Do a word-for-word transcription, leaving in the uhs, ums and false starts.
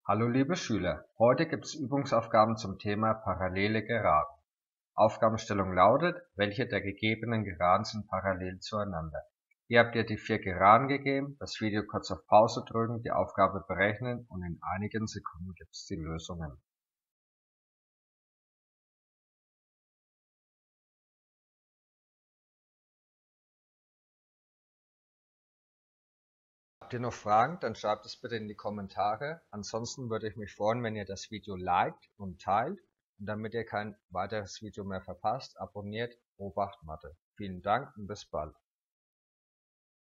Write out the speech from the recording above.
Hallo liebe Schüler, heute gibt es Übungsaufgaben zum Thema parallele Geraden. Aufgabenstellung lautet, welche der gegebenen Geraden sind parallel zueinander. Hier habt ihr die vier Geraden gegeben, das Video kurz auf Pause drücken, die Aufgabe berechnen und in einigen Sekunden gibt es die Lösungen. Habt ihr noch Fragen, dann schreibt es bitte in die Kommentare. Ansonsten würde ich mich freuen, wenn ihr das Video liked und teilt. Und damit ihr kein weiteres Video mehr verpasst, abonniert Obacht Mathe. Vielen Dank und bis bald.